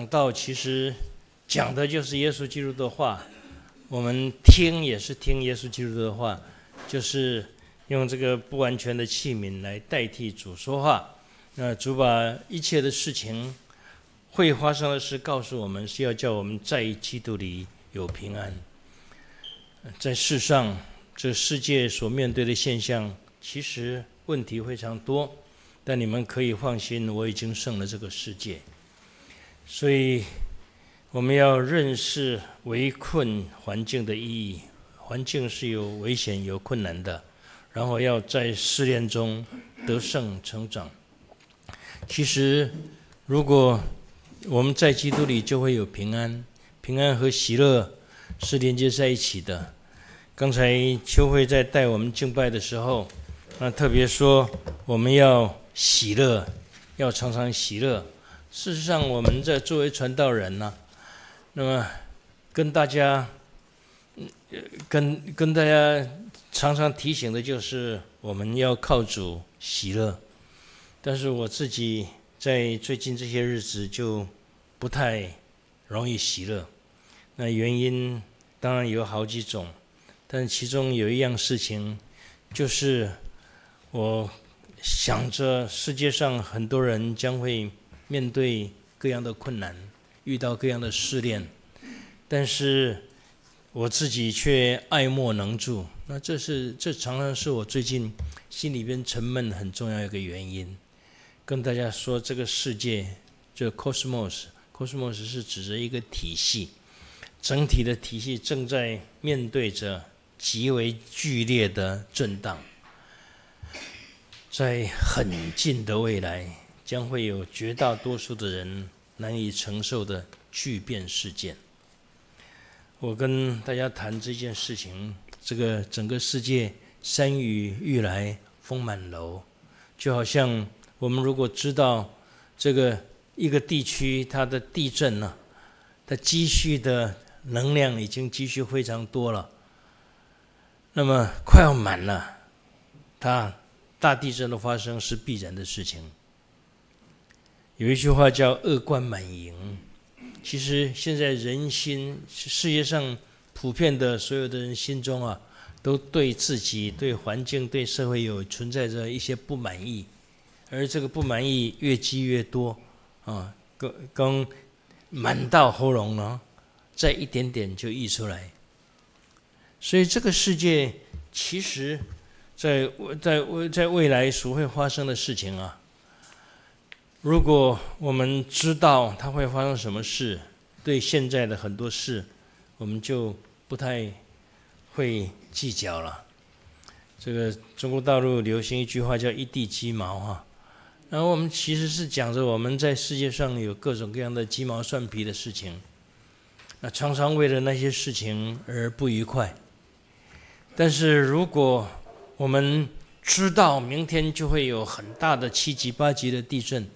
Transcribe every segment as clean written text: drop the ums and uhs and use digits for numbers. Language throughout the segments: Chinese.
讲道其实讲的就是耶稣基督的话，我们听也是听耶稣基督的话，就是用这个不完全的器皿来代替主说话。那主把一切的事情会发生的事告诉我们，是要叫我们在基督里有平安。在世上，这世界所面对的现象，其实问题非常多，但你们可以放心，我已经胜了这个世界。所以我们要认识围困环境的意义，环境是有危险有困难的，然后要在试炼中得胜成长。其实如果我们在基督里，就会有平安，平安和喜乐是连接在一起的。刚才秋慧在带我们敬拜的时候，特别说我们要喜乐，要常常喜乐。事实上，我们在作为传道人呢，那么跟大家常常提醒的就是我们要靠主喜乐。但是我自己在最近这些日子就不太容易喜乐。那原因当然有好几种，但其中有一样事情，就是我想着世界上很多人将会面对各样的困难，遇到各样的试炼，但是我自己却爱莫能助。那这常常是我最近心里边沉闷很重要一个原因。跟大家说，这个世界就 cosmos 是指着一个体系，整体的体系正在面对着极为剧烈的震荡。在很近的未来，将会有绝大多数的人难以承受的巨变事件。我跟大家谈这件事情，这个整个世界山雨欲来风满楼，就好像我们如果知道这个一个地区它的地震呢，它积蓄的能量已经积蓄非常多了，那么快要满了，它大地震的发生是必然的事情。有一句话叫恶贯满盈。其实现在人心，世界上普遍的所有的人心中啊，都对自己、对环境、对社会存在着一些不满意，而这个不满意越积越多啊，刚满到喉咙了，再一点点就溢出来。所以这个世界其实在未来所会发生的事情啊，如果我们知道它会发生什么事，对现在的很多事我们就不太会计较了。这个中国大陆流行一句话叫一地鸡毛哈，然后我们其实是讲着我们在世界上有各种各样的鸡毛蒜皮的事情，那常常为了那些事情而不愉快。但是如果我们知道明天就会有很大的7级8级的地震，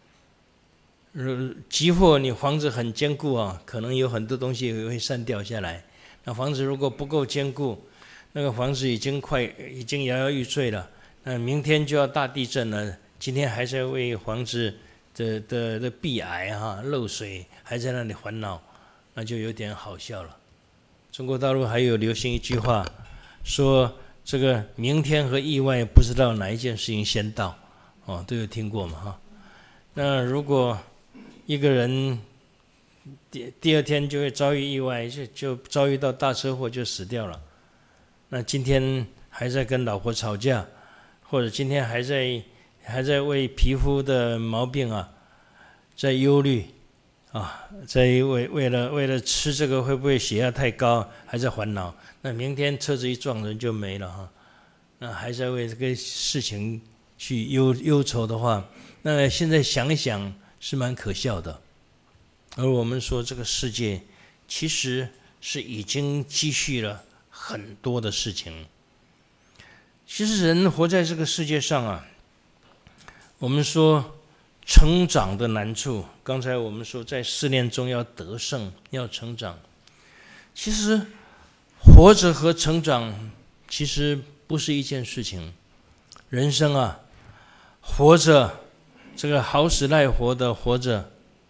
即或你房子很坚固啊，可能有很多东西也会散掉下来。那房子如果不够坚固，那个房子已经摇摇欲坠了，那明天就要大地震了，今天还在为房子的壁癌漏水还在那里烦恼，那就有点好笑了。中国大陆还有流行一句话，说这个明天和意外不知道哪一件事情先到，都有听过嘛哈。那如果一个人第二天就会遭遇意外，就遭遇到大车祸就死掉了，那今天还在跟老婆吵架，或者今天还在为皮肤的毛病在忧虑在为了吃这个会不会血压太高还在烦恼，那明天车子一撞人就没了那还在为这个事情去忧愁的话，那现在想一想是蛮可笑的。而我们说这个世界其实是已经积蓄了很多的事情。其实人活在这个世界上我们说成长的难处，刚才我们说在试炼中要得胜，要成长。其实活着和成长其实不是一件事情。人生活着这个好死赖活的活着，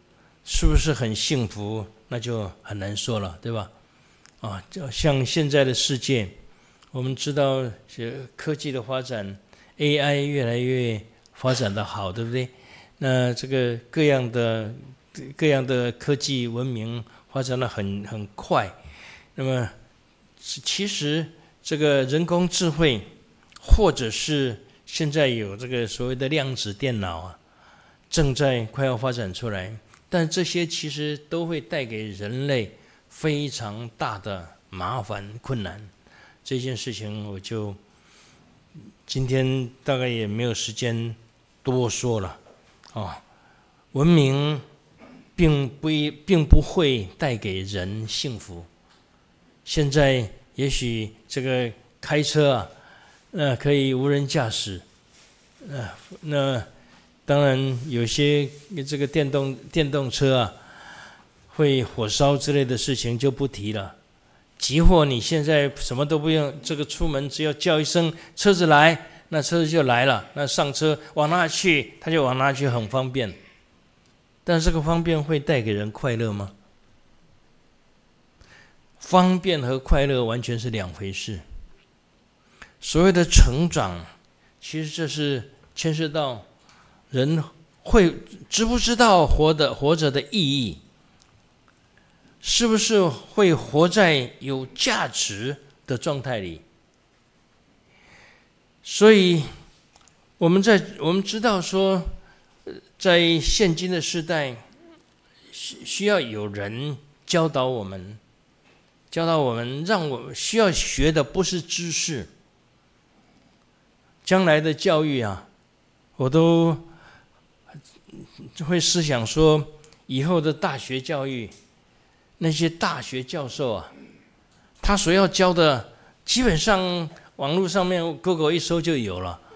是不是很幸福？那就很难说了，对吧？就像现在的世界，我们知道科技的发展 ，AI 越来越发展的好，对不对？那这个各样的科技文明发展的很快。那么其实这个人工智慧，或者是现在有这个所谓的量子电脑正在快要发展出来。但这些其实都会带给人类非常大的麻烦困难。这件事情我就今天大概也没有时间多说了。文明并不会带给人幸福。现在也许这个开车可以无人驾驶，那当然有些这个电动车会火烧之类的事情就不提了。急祸你现在什么都不用，这个出门只要叫一声车子来，那车子就来了，那上车往哪去他就往哪去，很方便。但这个方便会带给人快乐吗？方便和快乐完全是两回事。所谓的成长，其实这是牵涉到人会知不知道活着的意义，是不是会活在有价值的状态里。所以我们知道说，在现今的时代，需要有人教导我们，让我们需要学的不是知识。将来的教育我都会思想说，以后的大学教育，那些大学教授他所要教的，基本上网络上面 Google 一搜就有了。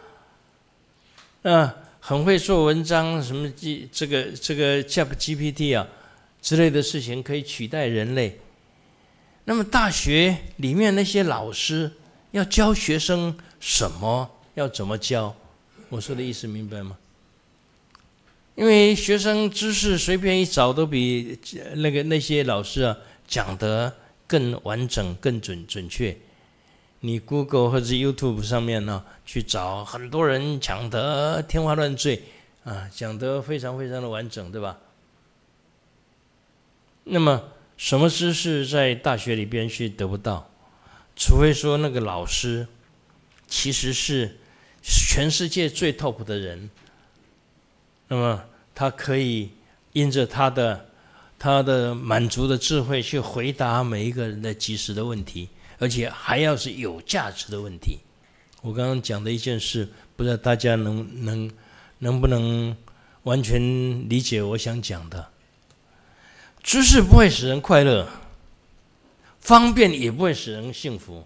很会做文章，什么这个 ChatGPT 之类的事情可以取代人类。那么大学里面那些老师要教学生什么？要怎么教？我说的意思明白吗？因为学生知识随便一找都比那些老师讲得更完整、更准确。你 Google 或者 YouTube 上面去找，很多人讲得天花乱坠讲得非常非常的完整，对吧？那么什么知识在大学里边去得不到？除非说那个老师其实是全世界最 top 的人，那么他可以因着他的满足的智慧去回答每一个人的及时的问题，而且还要是有价值的问题。我刚刚讲的一件事，不知道大家能不能完全理解我想讲的。知识不会使人快乐，方便也不会使人幸福。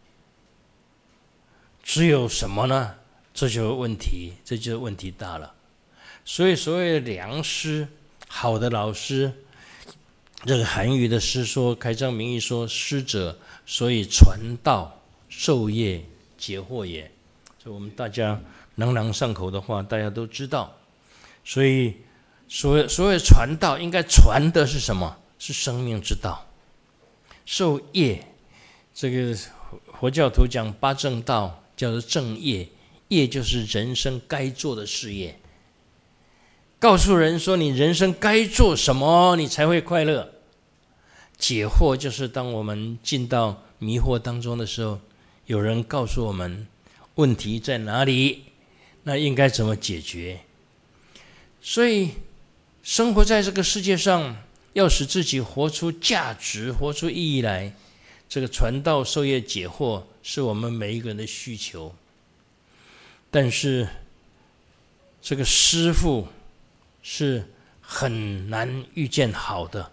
只有什么呢？这就是问题大了。所以所谓的良师，好的老师，这个韩愈的诗说，开宗明义说，师者，所以传道授业解惑也。所以我们大家朗朗上口的话，大家都知道。所以所谓传道，应该传的是什么？是生命之道。授业，这个佛教徒讲八正道，叫做正业。业就是人生该做的事业，告诉人说你人生该做什么，你才会快乐。解惑就是当我们进到迷惑当中的时候，有人告诉我们问题在哪里，那应该怎么解决。所以生活在这个世界上，要使自己活出价值，活出意义来，这个传道授业解惑是我们每一个人的需求。但是这个师父是很难遇见好的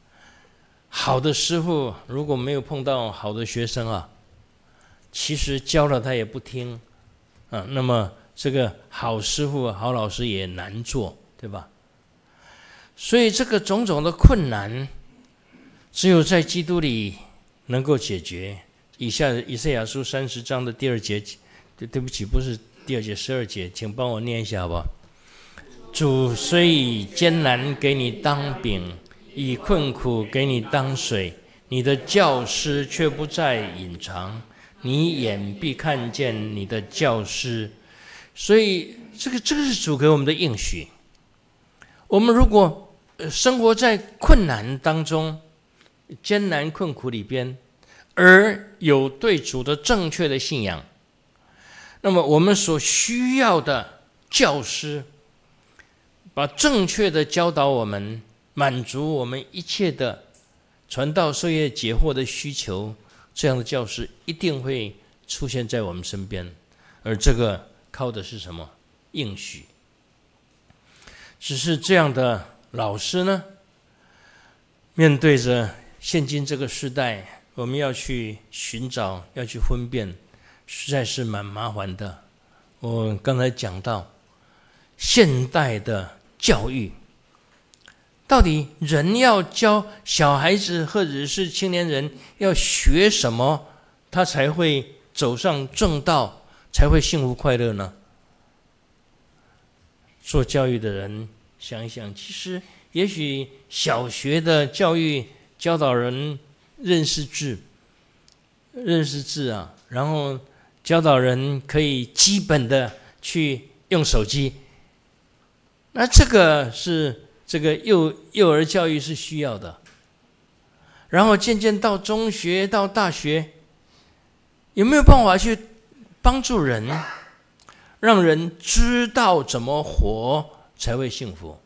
师父，如果没有碰到好的学生其实教了他也不听那么这个好师父、好老师也难做，对吧？所以这个种种的困难，只有在基督里能够解决。以赛亚书30章的第2节，对不起，不是第2节，12节，请帮我念一下好不好？ 主虽以艰难给你当饼，以困苦给你当水，你的教师却不再隐藏，你眼必看见你的教师。所以这个是主给我们的应许。我们如果生活在困难当中，艰难困苦里边，而有对主的正确的信仰，那么我们所需要的教师，把正确的教导我们，满足我们一切的传道授业解惑的需求，这样的教师一定会出现在我们身边。而这个靠的是什么？应许。只是这样的老师呢，面对着现今这个时代，我们要去寻找，要去分辨，实在是蛮麻烦的。我刚才讲到现代的教育，到底人要教小孩子或者是青年人要学什么，他才会走上正道，才会幸福快乐呢？做教育的人想一想，其实也许小学的教育教导人认识字啊，然后教导人可以基本的去用手机，那这个是这个幼儿教育是需要的。然后渐渐到中学到大学，有没有办法去帮助人，让人知道怎么活才会幸福？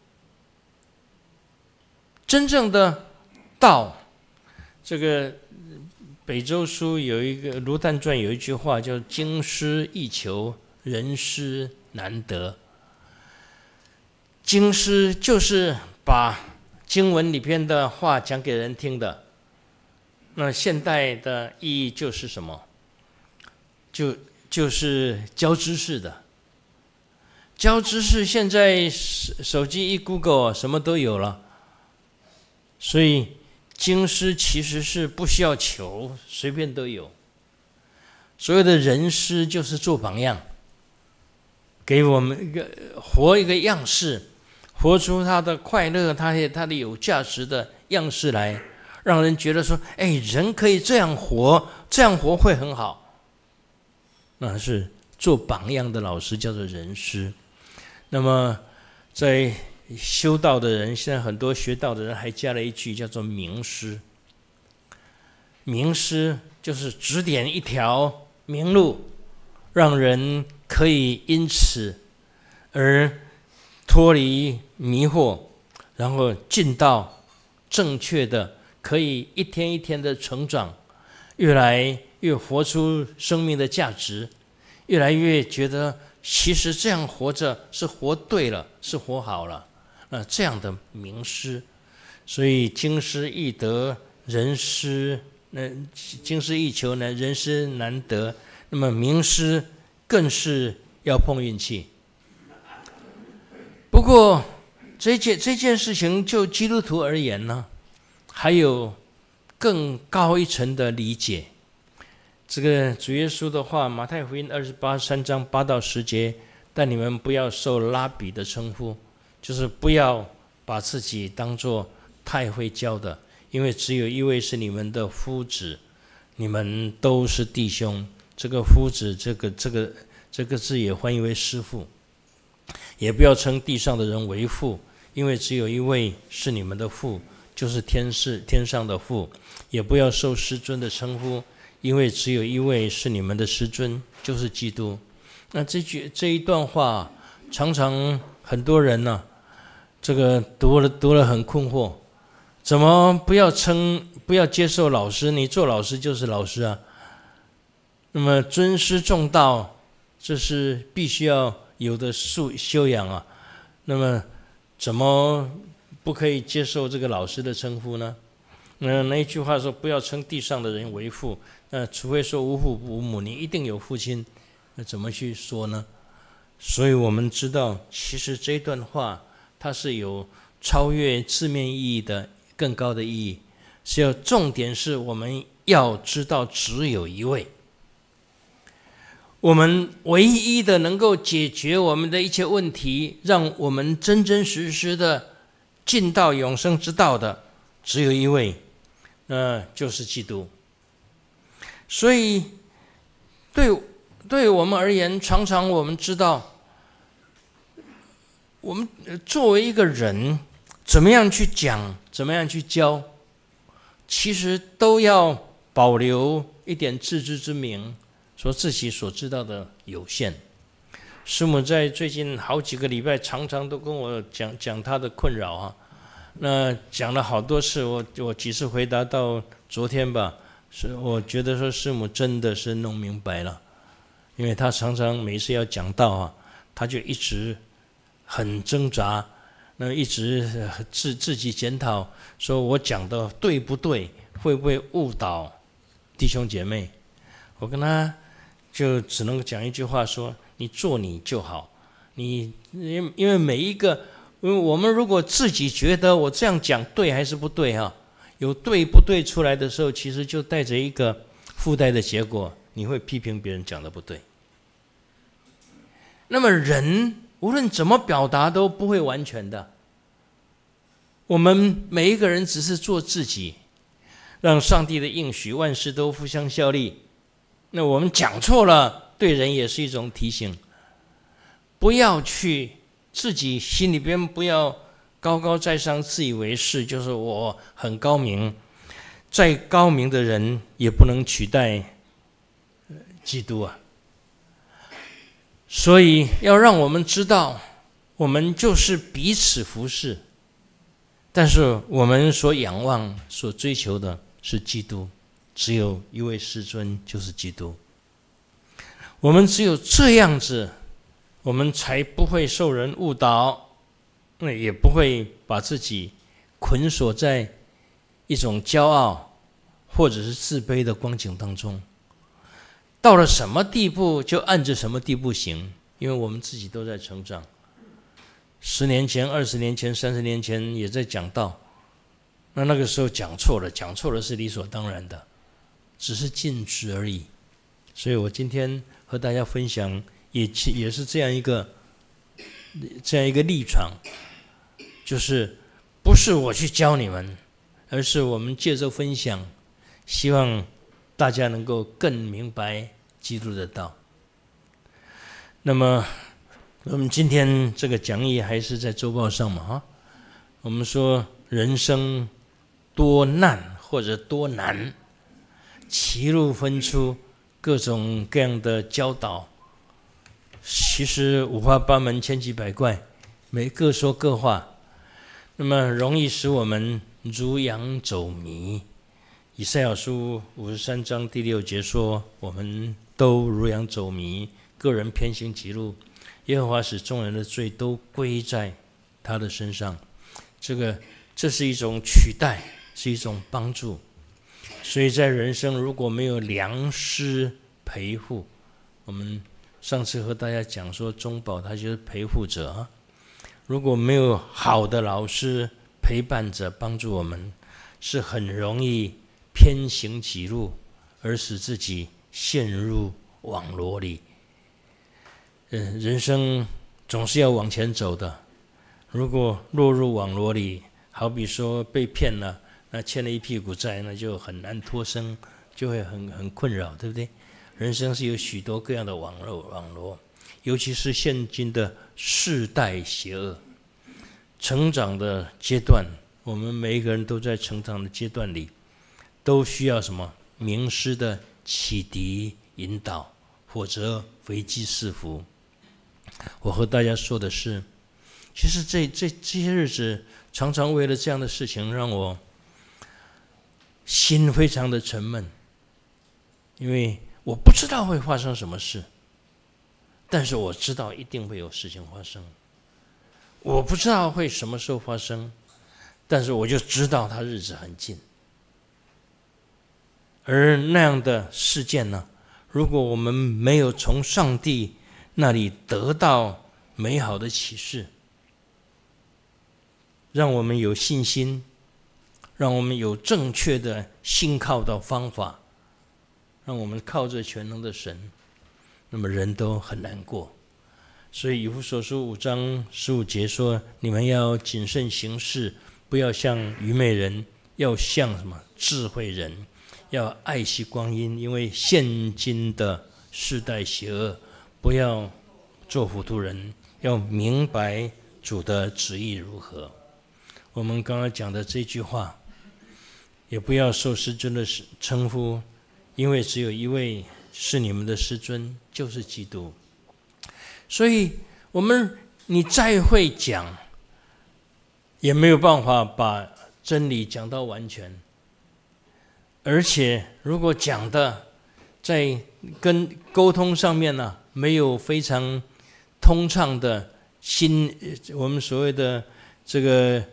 真正的道，这个北周书有一个卢旦传有一句话叫“经师易求，人师难得”。经师就是把经文里边的话讲给人听的。那现代的意义就是什么？就是教知识的。教知识，现在手机一 Google 什么都有了。所以经师其实是不需要求，随便都有。所谓的人师就是做榜样，给我们活一个样式，活出他的快乐，他的有价值的样式来，让人觉得说，人可以这样活，这样活会很好。那是做榜样的老师叫做人师。那么在修道的人，现在很多学道的人还加了一句叫做名师。名师就是指点一条明路，让人可以因此而脱离迷惑，然后进到正确的，可以一天一天的成长，越来越活出生命的价值，越来越觉得其实这样活着是活对了，是活好了。这样的名师，所以经师易得，人师经师易求呢，人师难得。那么名师更是要碰运气。不过这件事情就基督徒而言呢，还有更高一层的理解。这个主耶稣的话，马太福音3章8到10节，但你们不要受拉比的称呼。就是不要把自己当作太会教的，因为只有一位是你们的夫子，你们都是弟兄。这个夫子，这个字也翻译为师父。也不要称地上的人为父，因为只有一位是你们的父，就是天上的父。也不要受师尊的称呼，因为只有一位是你们的师尊，就是基督。那这一段话，常常很多人呢，这个读了很困惑，怎么不要接受老师？你做老师就是老师啊。那么尊师重道，这是必须要有的修养啊。那么怎么不可以接受这个老师的称呼呢？那一句话说，不要称地上的人为父，除非说无父无母，你一定有父亲，那怎么去说呢？所以我们知道，其实这段话它是有超越字面意义的更高的意义，是要重点是我们要知道只有一位。 我们唯一的能够解决我们的一切问题，让我们真真实实的进到永生之道的，只有一位，就是基督。所以对我们而言，常常我们知道，我们作为一个人，怎么样去讲，怎么样去教，其实都要保留一点自知之明，说自己所知道的有限。师母在最近好几个礼拜，常常都跟我讲她的困扰啊。那讲了好多次，我几次回答到昨天吧，是我觉得说师母真的是弄明白了，因为她常常每次要讲道啊，她就一直很挣扎，那一直自己检讨，说我讲的对不对，会不会误导弟兄姐妹？我跟她就只能讲一句话说：你做你就好。因为每一个，因为我们如果自己觉得我这样讲对还是不对哈，有对不对出来的时候，其实就带着一个附带的结果，你会批评别人讲的不对。那么人无论怎么表达都不会完全的，我们每一个人只是做自己，让上帝的应许万事都互相效力。那我们讲错了，对人也是一种提醒，不要去自己心里边不要高高在上，自以为是，就是我很高明。再高明的人也不能取代基督啊！所以要让我们知道，我们就是彼此服侍，但是我们所仰望、所追求的是基督，只有一位师尊，就是基督。我们只有这样子，我们才不会受人误导，也不会把自己捆锁在一种骄傲或者是自卑的光景当中。到了什么地步就按着什么地步行，因为我们自己都在成长。10年前、20年前、30年前也在讲道，那个时候讲错了是理所当然的，只是禁止而已。所以我今天和大家分享，也是这样一个立场，就是不是我去教你们，而是我们借着分享，希望大家能够更明白基督的道。那么我们今天这个讲义还是在周报上嘛，我们说人生多难或者多难，其路分出各种各样的教导，其实五花八门、千奇百怪，各说各话，那么容易使我们如羊走迷。以赛亚书53章第6节说，我们都如羊走迷，个人偏行己路，耶和华使众人的罪都归在他的身上。这是一种取代，是一种帮助。所以在人生如果没有良师陪护，我们上次和大家讲说，中保他就是陪护者，如果没有好的老师陪伴着帮助我们，是很容易偏行己路，而使自己陷入网罗里。人生总是要往前走的，如果落入网罗里，好比说被骗了，那欠了一屁股债，那就很难脱身，就会很困扰，对不对？人生是有许多各样的网罗，尤其是现今的世代邪恶。成长的阶段，我们每一个人都在成长的阶段里，都需要什么？名师的启迪引导，否则危机四伏。我和大家说的是，其实这些日子常常为了这样的事情让我心非常的沉闷，因为我不知道会发生什么事，但是我知道一定会有事情发生。我不知道会什么时候发生，但是我就知道它日子很近。而那样的事件呢，如果我们没有从上帝那里得到美好的启示，让我们有信心，让我们有正确的信靠的方法，让我们靠着全能的神， 那么人都很难过。所以以弗所书5章15节说，你们要谨慎行事，不要像愚昧人，要像什么智慧人，要爱惜光阴，因为现今的世代邪恶，不要做糊涂人，要明白主的旨意如何。我们刚刚讲的这句话，也不要受师尊的称呼，因为只有一位是你们的师尊，就是基督。所以你再会讲，也没有办法把真理讲到完全。而且如果讲的在跟沟通上面呢，没有非常通畅的我们所谓的这个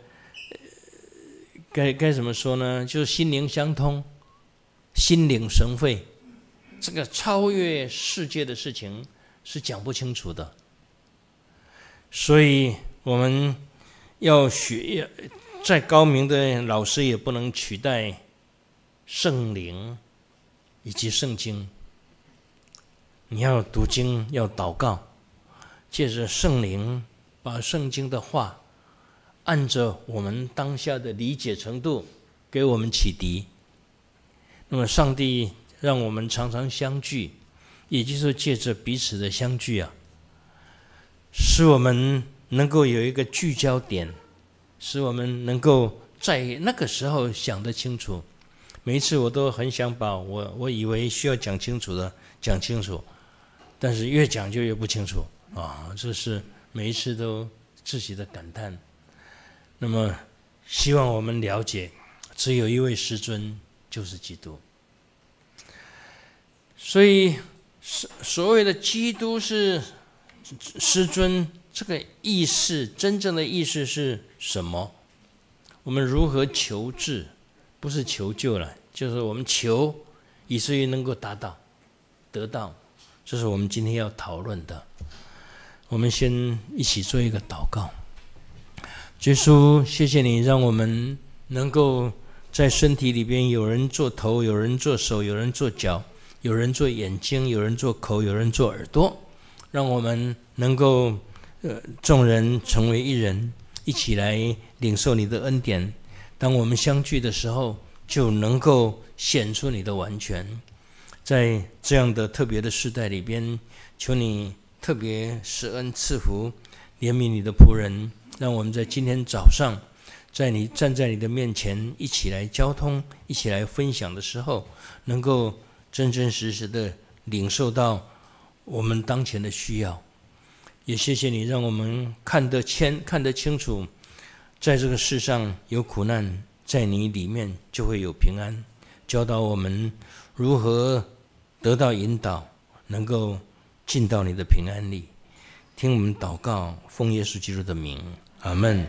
该怎么说呢？就是心灵相通，心领神会，这个超越世界的事情是讲不清楚的。所以我们要学，再高明的老师也不能取代圣灵以及圣经。你要读经，要祷告，借着圣灵把圣经的话按着我们当下的理解程度给我们启迪。那么上帝让我们常常相聚，也就是借着彼此的相聚啊，使我们能够有一个聚焦点，使我们能够在那个时候想得清楚。每一次我都很想把我以为需要讲清楚的讲清楚，但是越讲就越不清楚啊！这是每一次都自己的感叹。那么希望我们了解，只有一位师尊，就是基督。所以所谓的基督是师尊，这个意思，真正的意思是什么？我们如何求治？不是求救了，就是我们求，以至于能够达到、得到。这是我们今天要讨论的。我们先一起做一个祷告。耶稣，谢谢你让我们能够在身体里边，有人做头，有人做手，有人做脚，有人做眼睛，有人做口，有人做耳朵，让我们能够众人成为一人，一起来领受你的恩典。当我们相聚的时候，就能够显出你的完全。在这样的特别的世代里边，求你特别施恩赐福，怜悯你的仆人，让我们在今天早上，站在你的面前，一起来交通，一起来分享的时候，能够真真实实的领受到我们当前的需要。也谢谢你让我们看得清楚，在这个世上有苦难，在你里面就会有平安，教导我们如何得到引导，能够进到你的平安里。听我们祷告，奉耶稣基督的名，阿们。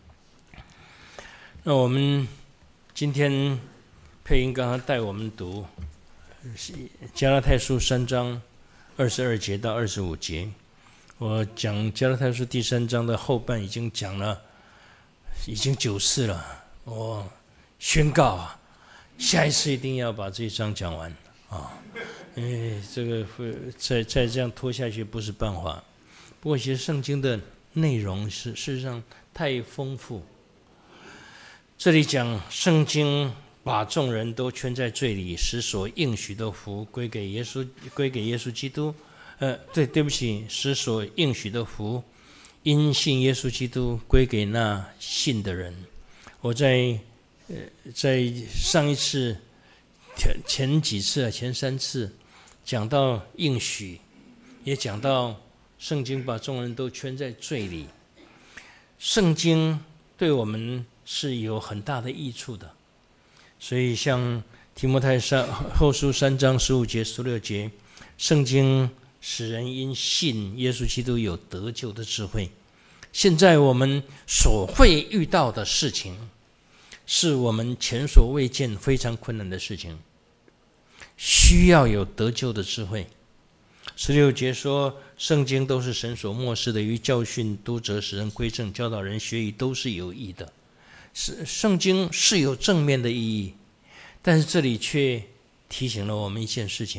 那我们今天配音刚刚带我们读加拉太书3章22节到25节。我讲加拉太书第3章的后半已经讲了，已经9次了。我宣告啊，下一次一定要把这一章讲完啊！因为这个再这样拖下去不是办法。不过，其实圣经的内容事实上太丰富。这里讲圣经把众人都圈在罪里，使所应许的福归给耶稣基督。对不起，使所应许的福因信耶稣基督归给那信的人。我在上一次前3次讲到应许，也讲到圣经把众人都圈在罪里。圣经对我们是有很大的益处的，所以像提摩太后书3章15节16节，圣经使人因信耶稣基督有得救的智慧。现在我们所会遇到的事情，是我们前所未见非常困难的事情，需要有得救的智慧。16节说，圣经都是神所默示的，于教训、督责、使人归正、教导人学义，都是有益的。圣经是有正面的意义，但是这里却提醒了我们一件事情，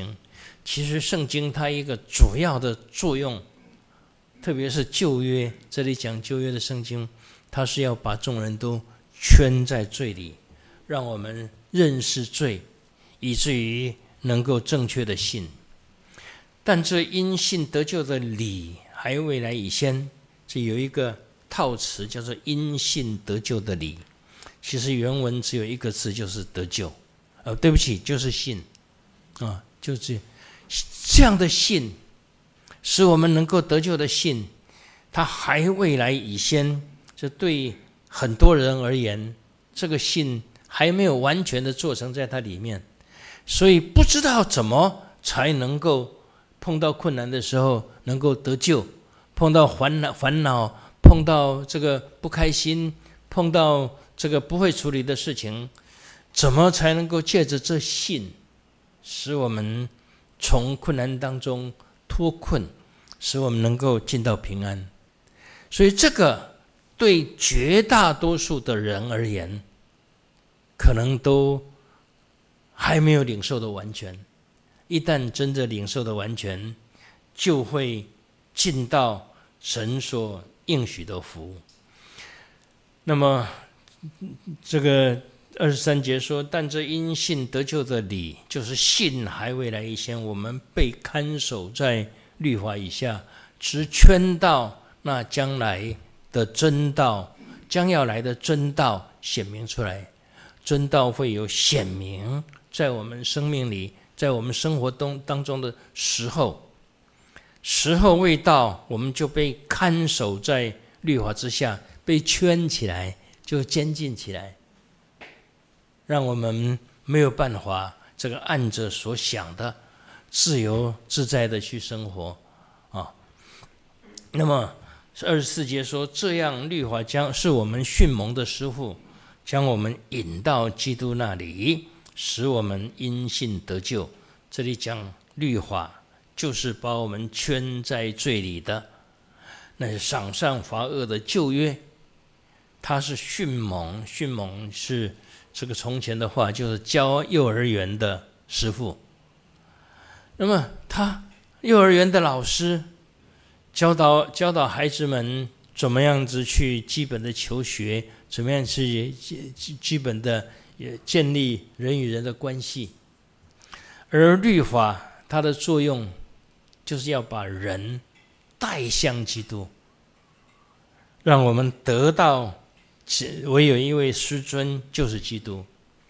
其实圣经它一个主要的作用，特别是旧约，这里讲旧约的圣经，它是要把众人都圈在罪里，让我们认识罪，以至于能够正确的信。但这因信得救的理还未来以先，这有一个套词叫做因信得救的理。其实原文只有一个字，就是得救。对不起，就是信啊，就是这样的信，使我们能够得救的信，它还未来以先。这对很多人而言，这个信还没有完全的做成在它里面，所以不知道怎么才能够碰到困难的时候能够得救，碰到烦恼，碰到这个不开心，碰到这个不会处理的事情，怎么才能够借着这信，使我们从困难当中脱困，使我们能够进到平安？所以这个对绝大多数的人而言，可能都还没有领受的完全。一旦真的领受的完全，就会进到神所应许的福。那么这个23节说，但这因信得救的理，就是信还未来以先，我们被看守在律法以下，直圈到那将来的真道，将要来的真道显明出来。真道会有显明在我们生命里，在我们生活当中的时候未到，我们就被看守在律法之下，被圈起来，就监禁起来，让我们没有办法这个按着所想的自由自在的去生活啊。那么24节说，这样律法将是我们训蒙的师傅，将我们引到基督那里，使我们因信得救。这里讲律法，就是把我们圈在罪里的，那是赏善罚恶的旧约，它是训蒙。训蒙是这个从前的话，就是教幼儿园的师傅。那么他幼儿园的老师教导孩子们怎么样子去基本的求学，怎么样去基本的建立人与人的关系。而律法它的作用就是要把人带向基督，让我们得到唯有一位师尊，就是基督，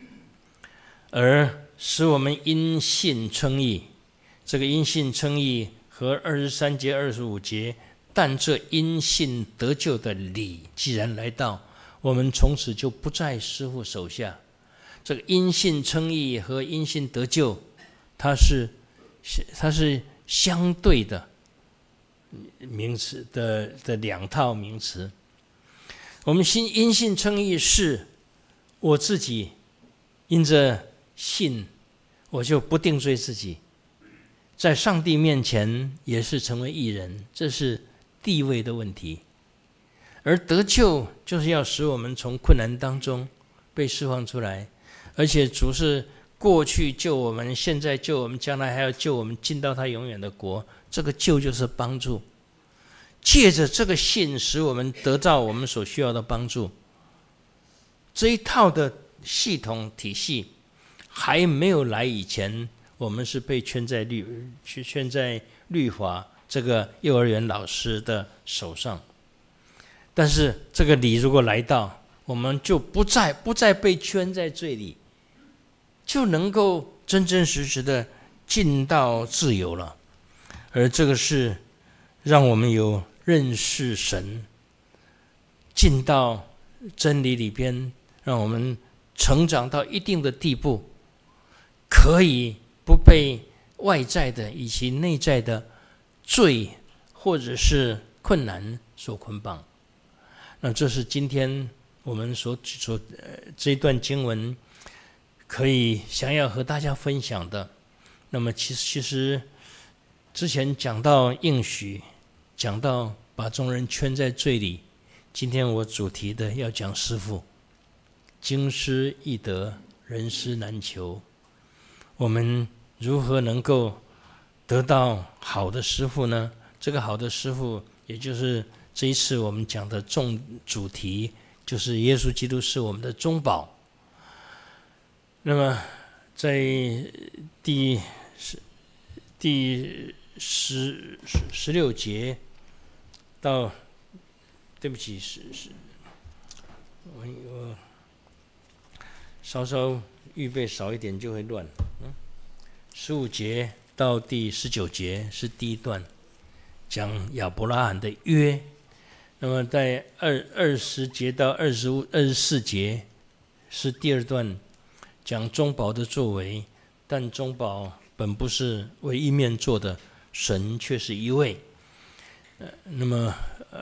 而使我们因信称义。这个因信称义和23节25节，但这因信得救的理既然来到，我们从此就不在师父手下。这个因信称义和因信得救，它是相对的名词的两套名词。我们因信称义是我自己因着信，我就不定罪自己，在上帝面前也是成为义人，这是地位的问题。而得救就是要使我们从困难当中被释放出来，而且主是过去救我们，现在救我们，将来还要救我们进到他永远的国。这个救就是帮助，借着这个信使我们得到我们所需要的帮助。这一套的系统体系还没有来以前，我们是被圈在律法这个幼儿园老师的手上。但是这个理如果来到，我们就不再被圈在罪里，就能够真真实实的进到自由了。而这个是让我们有认识神，进到真理里边，让我们成长到一定的地步，可以不被外在的以及内在的罪或者是困难所捆绑。那这是今天我们这一段经文可以想要和大家分享的。那么其实之前讲到应许，讲到把众人圈在罪里，今天我主题的要讲师父，经师易得，人师难求。我们如何能够得到好的师父呢？这个好的师父，也就是这一次我们讲的主题，就是耶稣基督是我们的中保。那么在第16节到，对不起，我稍稍预备少一点就会乱。15节到第19节是第一段，讲亚伯拉罕的约。那么在20节到24节是第二段，讲中保的作为，但中保本不是为一面做的，神却是一位。那么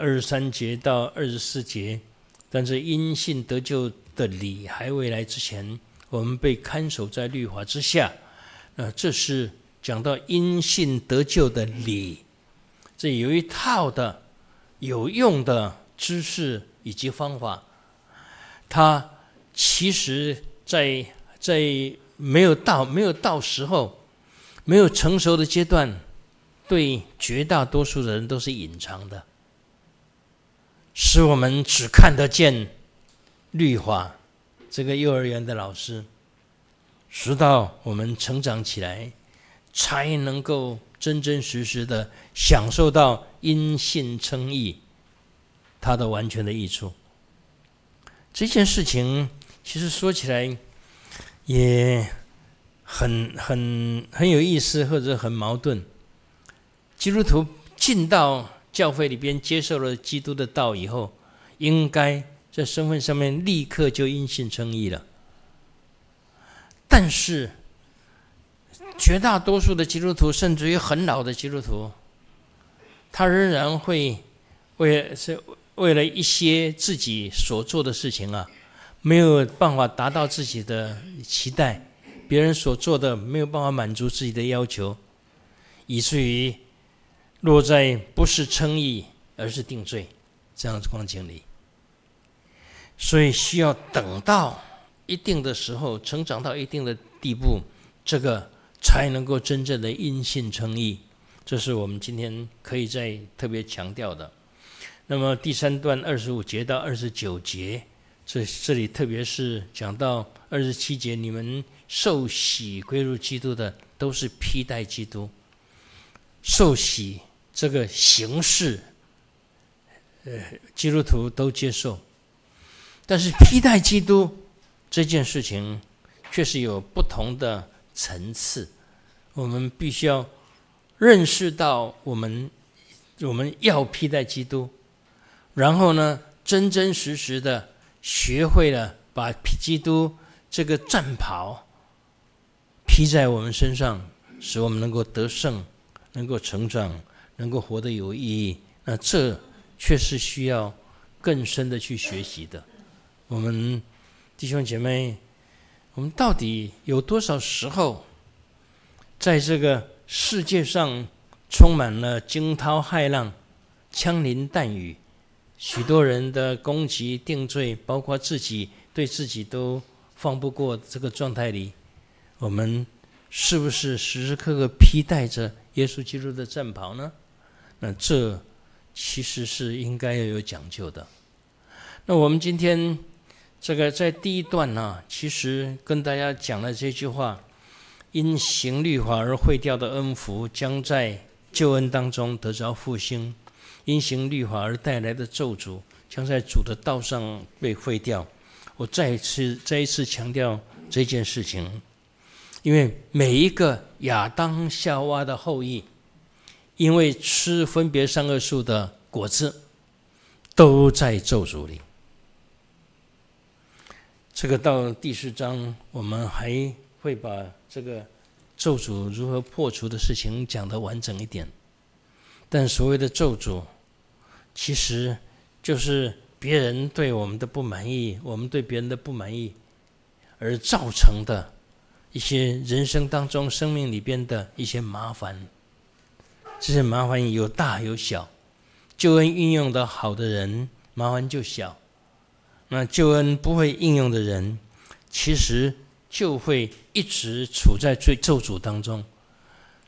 23节到24节，但是因信得救的理还未来之前，我们被看守在律法之下。这是讲到因信得救的理，这有一套的有用的知识以及方法。它其实在没有到时候，没有成熟的阶段，对绝大多数人都是隐藏的，使我们只看得见律法这个幼儿园的老师，直到我们成长起来，才能够真真实实的享受到因信称义它的完全的益处。这件事情其实说起来也很有意思，或者很矛盾。基督徒进到教会里边接受了基督的道以后，应该在身份上面立刻就因信称义了。但是绝大多数的基督徒，甚至于很老的基督徒，他仍然会为了一些自己所做的事情没有办法达到自己的期待，别人所做的没有办法满足自己的要求，以至于落在不是称义而是定罪这样的光景里。所以需要等到一定的时候，成长到一定的地步，这个才能够真正的因信称义。这是我们今天可以再特别强调的。那么第3段25节到29节，这里特别是讲到27节，你们受洗归入基督的，都是披戴基督。受洗这个形式，基督徒都接受，但是披戴基督这件事情却是有不同的层次。我们必须要认识到我们要披戴基督，然后呢，真真实实的学会了把基督这个战袍披在我们身上，使我们能够得胜，能够成长，能够活得有意义。那这却是需要更深的去学习的。我们弟兄姐妹，我们到底有多少时候在这个世界上充满了惊涛骇浪、枪林弹雨，许多人的攻击定罪，包括自己对自己都放不过这个状态里，我们是不是时时刻刻披戴着耶稣基督的战袍呢？那这其实是应该要有讲究的。那我们今天这个在第一段其实跟大家讲了这句话：因行律法而废掉的恩福，将在救恩当中得着复兴；因行律法而带来的咒诅，将在主的道上被废掉。我再一次强调这件事情，因为每一个亚当夏娃的后裔，因为吃分别善恶树的果子，都在咒诅里。这个到第4章，我们还会把这个咒诅如何破除的事情讲得完整一点。但所谓的咒诅，其实就是别人对我们的不满意，我们对别人的不满意而造成的一些人生当中、生命里边的一些麻烦。这些麻烦有大有小，救恩运用的好的人，麻烦就小；那救恩不会应用的人，其实就会一直处在咒诅当中。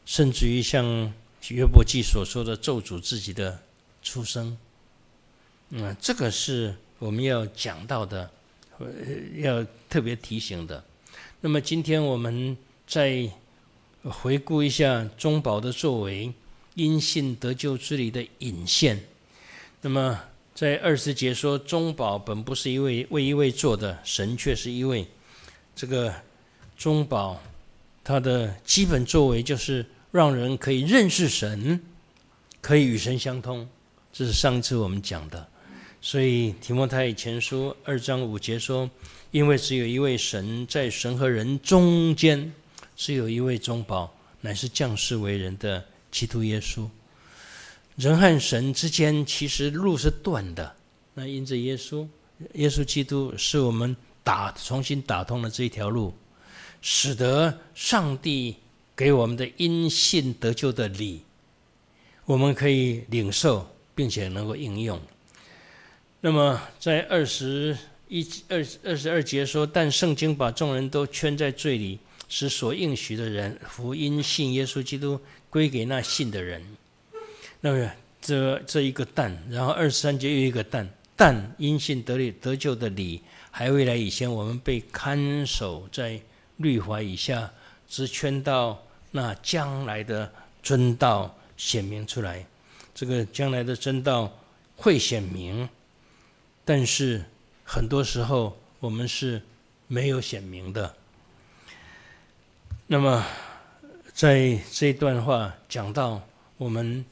甚至于像约伯记所说的咒诅自己的出生。这个是我们要讲到的，要特别提醒的。那么今天我们再回顾一下中保的作为，因信得救之理的引现。那么在20节说，中保本不是为一位做的，神却是一位。这个中保它的基本作为就是让人可以认识神，可以与神相通，这是上次我们讲的。所以提摩太前书2章5节说，因为只有一位神，在神和人中间只有一位中保，乃是降世为人的基督耶稣。人和神之间其实路是断的，那因着耶稣基督是我们重新打通了这一条路，使得上帝给我们的因信得救的理，我们可以领受并且能够应用。那么在22节说，但圣经把众人都圈在罪里，使所应许的人福音信耶稣基督归给那信的人。那么这一个但，然后23节又一个但因信得救的理还未来以前，我们被看守在律法以下，只圈到那将来的真道显明出来。这个将来的真道会显明，但是很多时候我们是没有显明的。那么在这一段话讲到，我们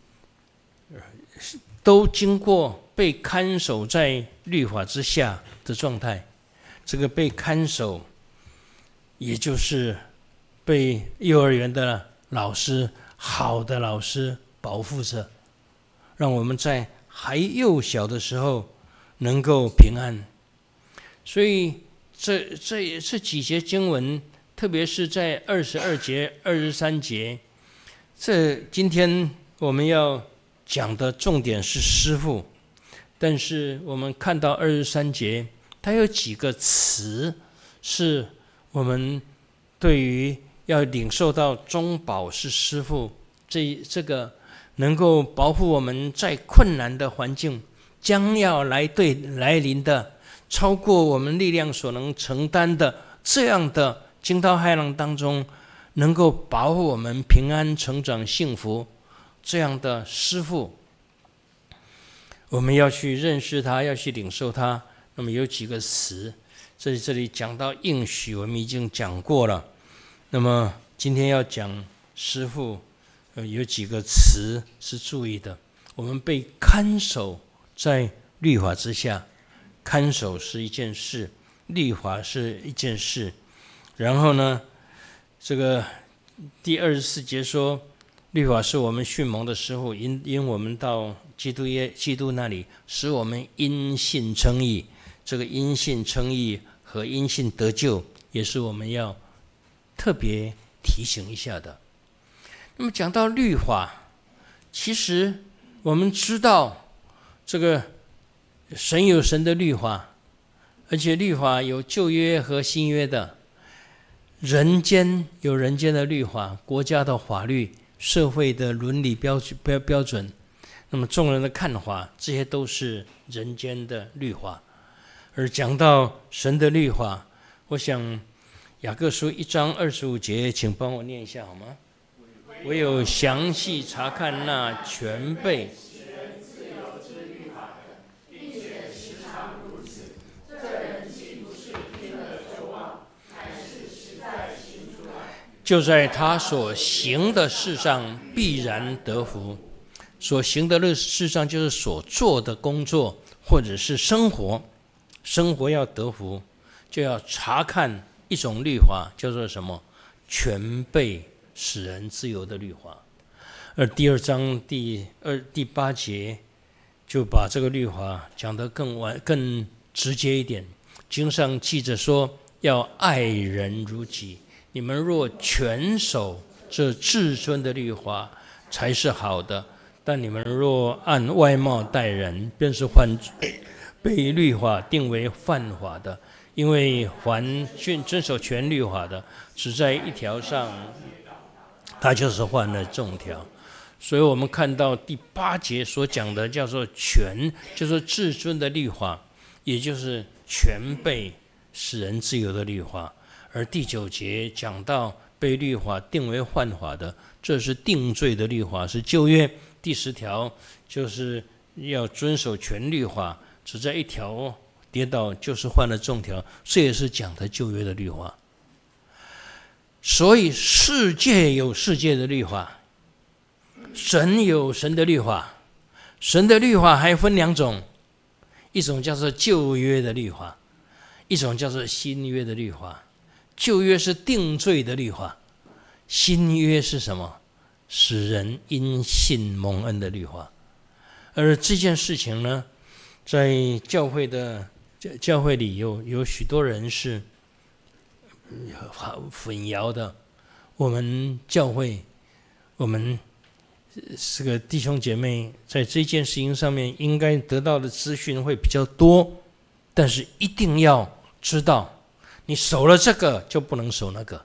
都经过被看守在律法之下的状态。这个被看守，也就是被幼儿园的老师、好的老师保护着，让我们在还幼小的时候能够平安。所以这几节经文，特别是在22节、23节，今天我们要讲的重点是师父，但是我们看到23节，它有几个词是我们对于要领受到中保是师父，这个能够保护我们在困难的环境将要来临的，超过我们力量所能承担的这样的惊涛骇浪当中，能够保护我们平安成长幸福，这样的师父，我们要去认识他，要去领受他。那么有几个词，这里讲到应许，我们已经讲过了。那么今天要讲师父，有几个词是注意的。我们被看守在律法之下，看守是一件事，律法是一件事。然后呢，这个第24节说，律法是我们训蒙的师父，因我们到基督那里，使我们因信称义。这个因信称义和因信得救，也是我们要特别提醒一下的。那么讲到律法，其实我们知道，这个神有神的律法，而且律法有旧约和新约的。人间有人间的律法，国家的法律，社会的伦理标准，那么众人的看法，这些都是人间的律法。而讲到神的律法，我想雅各书1章25节，请帮我念一下好吗？唯有详细查看那全备就在他所行的事上必然得福。所行的事上就是所做的工作或者是生活要得福，就要查看一种律法，叫做什么？全备使人自由的律法。而第2章第8节就把这个律法讲得更直接一点。经上记着说，要爱人如己。你们若全守这至尊的律法，才是好的。但你们若按外貌待人，便是犯罪，被律法定为犯法的。因为凡遵守全律法的，只在一条上他就是犯了众条。所以我们看到第8节所讲的叫做全，就是至尊的律法，也就是全备使人自由的律法。而第9节讲到被律法定为犯法的，这是定罪的律法，是旧约。第10条就是要遵守全律法，只在一条跌倒就是犯了众条，这也是讲的旧约的律法。所以世界有世界的律法，神有神的律法。神的律法还分2种，一种叫做旧约的律法，一种叫做新约的律法。旧约是定罪的律法，新约是什么？使人因信蒙恩的律法。而这件事情呢，在教会里有许多人是混淆的。我们教会，我们这个弟兄姐妹在这件事情上面应该得到的资讯会比较多，但是一定要知道，你守了这个就不能守那个。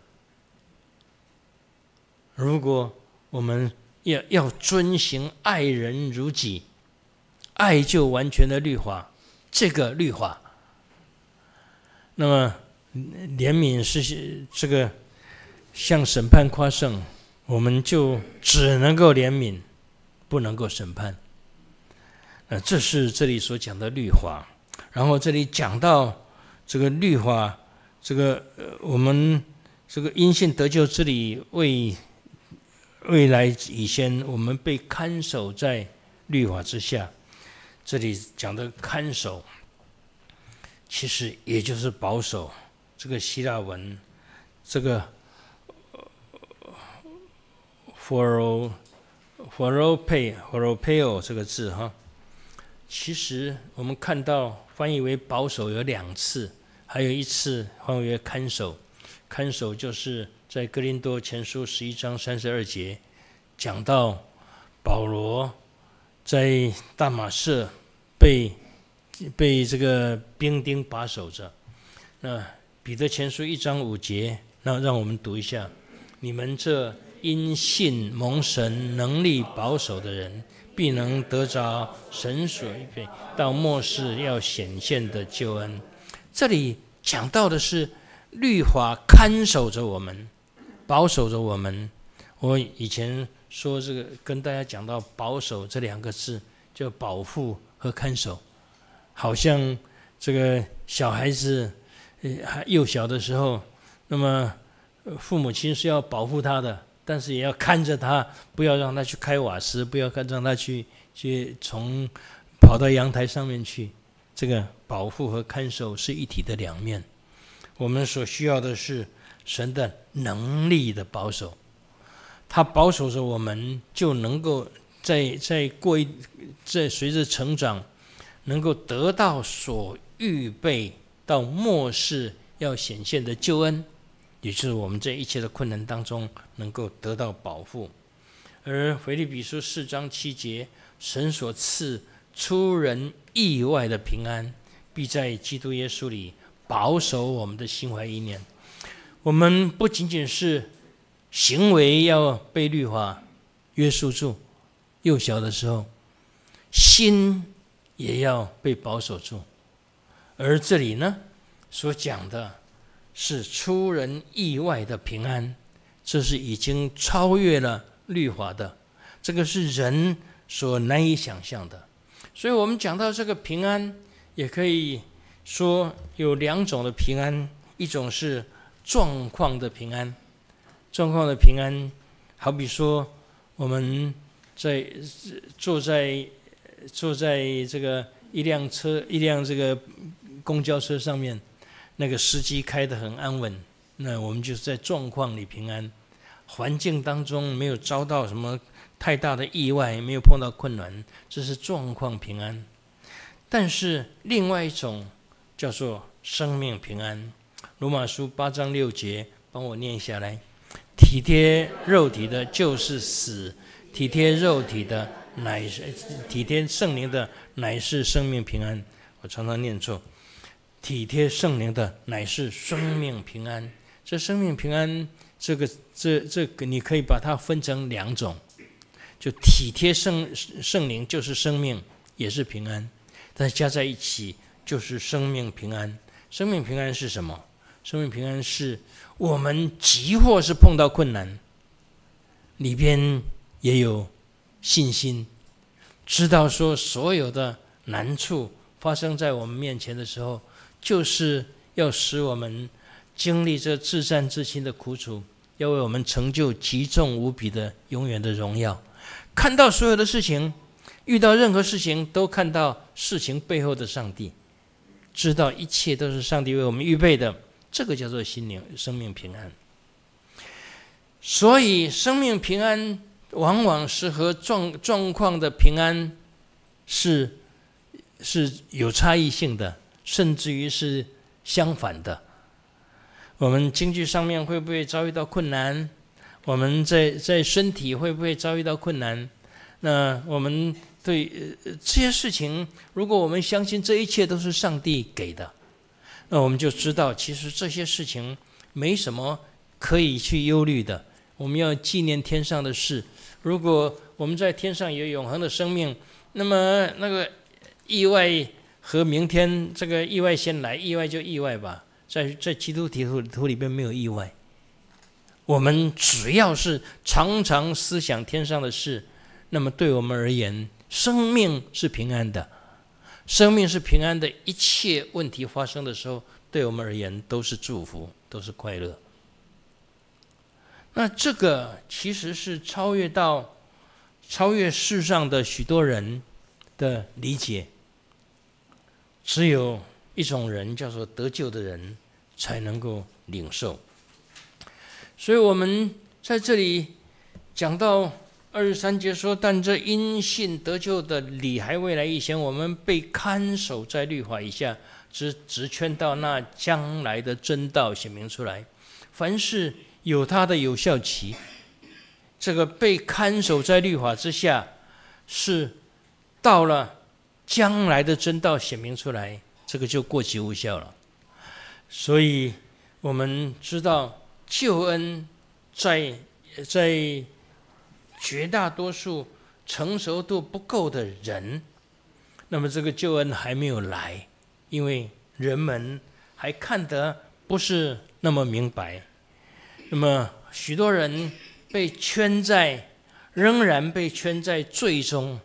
如果我们要遵行爱人如己，爱就完全的律法，这个律法，那么怜悯是这个向审判夸胜，我们就只能够怜悯，不能够审判。这是这里所讲的律法。然后这里讲到这个律法，这个我们这个因信得救之理，未来以前我们被看守在律法之下。这里讲的看守，其实也就是保守。这个希腊文，这个 Phoreo 这个字哈，其实我们看到翻译为保守有2次，还有一次翻译为看守。看守就是在哥林多前书11章32节讲到保罗在大马色被这个兵丁把守着。那彼得前书1章5节，那让我们读一下：你们这因信蒙神能力保守的人，必能得着神所预备到末世要显现的救恩。这里讲到的是律法看守着我们，保守着我们。我以前说这个跟大家讲到保守这2个字，就保护和看守，好像这个小孩子还幼小的时候，那么父母亲是要保护他的，但是也要看着他，不要让他去开瓦斯，不要让他去跑到阳台上面去。这个保护和看守是一体的2面。我们所需要的是神的能力的保守，他保守着我们，就能够在随着成长，能够得到所预备到末世要显现的救恩，也就是我们在一切的困难当中能够得到保护。而腓立比书4章7节，神所赐出人意外的平安，必在基督耶稣里保守我们的心怀意念。我们不仅仅是行为要被律法约束住，幼小的时候，心也要被保守住。而这里呢，所讲的是出人意外的平安，这是已经超越了律法的，这个是人所难以想象的。所以我们讲到这个平安，也可以说有2种的平安，一种是状况的平安。状况的平安，好比说我们坐在这个一辆这个公交车上面，那个司机开得很安稳，那我们就是在状况里平安，环境当中没有遭到什么太大的意外，没有碰到困难，这是状况平安。但是另外一种叫做生命平安。罗马书8章6节，帮我念下来：体贴肉体的就是死，体贴肉体的乃是体贴圣灵的乃是生命平安。我常常念错，体贴圣灵的乃是生命平安。这生命平安这个你可以把它分成2种，就体贴圣灵就是生命，也是平安，但加在一起就是生命平安。生命平安是什么？生命平安是我们即或是碰到困难，里边也有信心，知道说所有的难处发生在我们面前的时候，就是要使我们经历这至善至亲的苦楚，要为我们成就极重无比的永远的荣耀。看到所有的事情，遇到任何事情，都看到事情背后的上帝，知道一切都是上帝为我们预备的，这个叫做生命平安。所以生命平安往往是和状况的平安是有差异性的，甚至于是相反的。我们经济上面会不会遭遇到困难？我们在身体会不会遭遇到困难？那我们对这些事情，如果我们相信这一切都是上帝给的，那我们就知道其实这些事情没什么可以去忧虑的。我们要纪念天上的事，如果我们在天上有永恒的生命，那么那个意外和明天这个意外先来，意外就意外吧，在基督徒里边没有意外。我们只要是常常思想天上的事，那么对我们而言，生命是平安的。生命是平安的，一切问题发生的时候，对我们而言都是祝福，都是快乐。那这个其实是超越世上的许多人的理解，只有一种人叫做得救的人才能够领受。所以我们在这里讲到23节说，但这因信得救的理还未来以前，我们被看守在律法以下，直圈到那将来的真道显明出来。凡是有它的有效期，这个被看守在律法之下，是到了将来的真道显明出来，这个就过期无效了。所以我们知道救恩在绝大多数成熟度不够的人，那么这个救恩还没有来，因为人们还看得不是那么明白。那么许多人仍然被圈在罪中，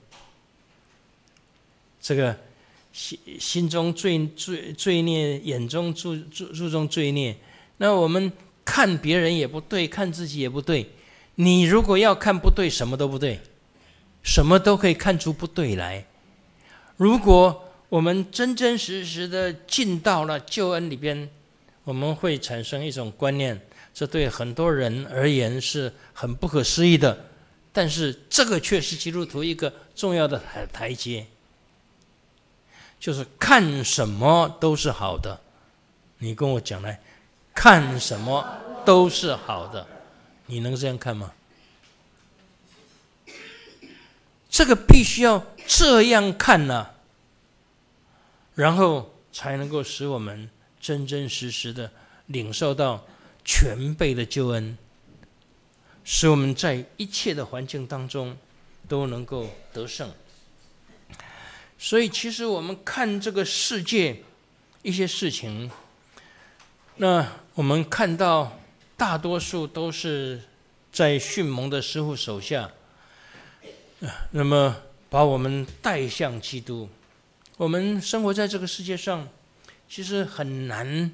这个心中罪孽，眼中注重罪孽。那我们看别人也不对，看自己也不对。你如果要看不对，什么都不对，什么都可以看出不对来。如果我们真真实实的进到了救恩里边，我们会产生一种观念，这对很多人而言是很不可思议的，但是这个却是基督徒一个重要的台阶，就是看什么都是好的。你跟我讲来，看什么都是好的，你能这样看吗？这个必须要这样看啊，然后才能够使我们真真实实的领受到全备的救恩，使我们在一切的环境当中都能够得胜。所以其实我们看这个世界一些事情，那我们看到大多数都是在训蒙的师傅手下，那么把我们带向基督。我们生活在这个世界上，其实很难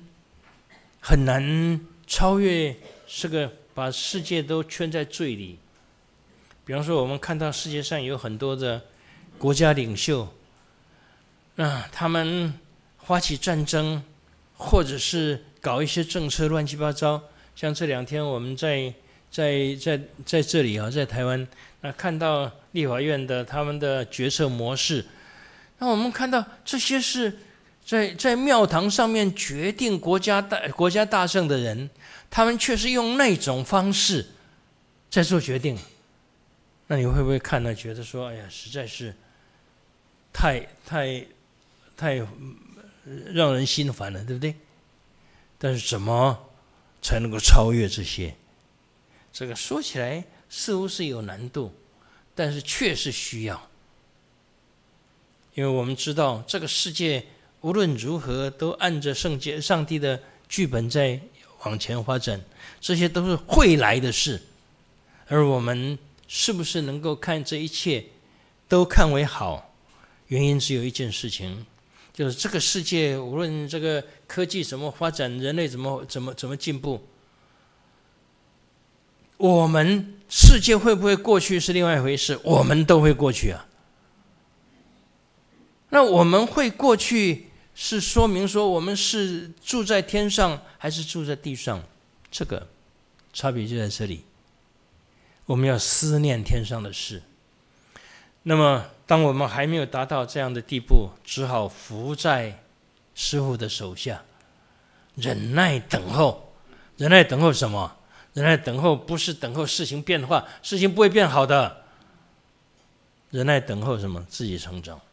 超越这个把世界都圈在罪里。比方说我们看到世界上有很多的国家领袖，他们发起战争，或者是搞一些政策乱七八糟。像这2天我们在这里在台湾，看到立法院的他们的决策模式，那我们看到这些是在庙堂上面决定国家大政的人，他们却是用那种方式在做决定。那你会不会看了觉得说，哎呀，实在是太让人心烦了，对不对？但是怎么才能够超越这些？ 这个说起来似乎是有难度，但是确实需要，因为我们知道这个世界无论如何都按着上帝的剧本在往前发展，这些都是会来的事，而我们是不是能够看这一切都看为好？原因只有一件事情，就是这个世界无论这个科技怎么发展，人类怎么进步，我们世界会不会过去是另外一回事，我们都会过去啊。那我们会过去，是说明说我们是住在天上还是住在地上，这个差别就在这里。我们要思念天上的事。那么当我们还没有达到这样的地步，只好伏在师父的手下，忍耐等候。忍耐等候什么？忍耐等候不是等候事情变化，事情不会变好的。忍耐等候什么？自己成长。